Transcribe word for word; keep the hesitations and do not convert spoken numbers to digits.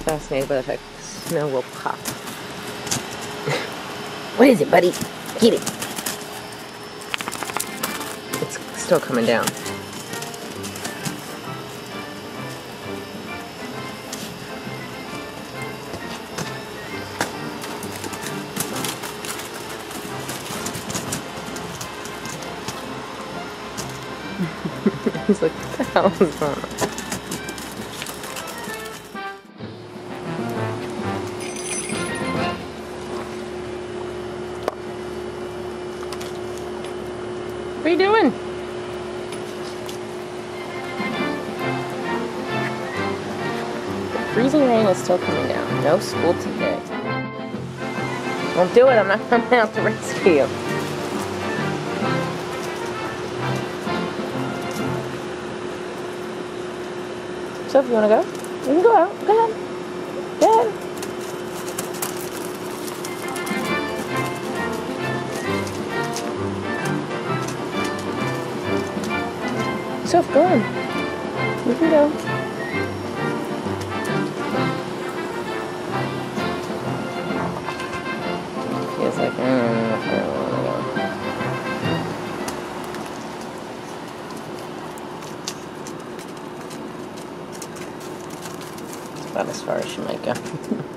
fascinated by the fact that the snow will pop. What is it, buddy? Get it. It's still coming down. He's like, what the hell is going on? What are you doing? The freezing rain is still coming down. No school today. Don't do it. I'm not coming out to rescue you. So if you want to go, you can go out. Go ahead. Go ahead. Soph, go on. You can go. Feels like, I don't know if I want to go. It's about as far as she might go.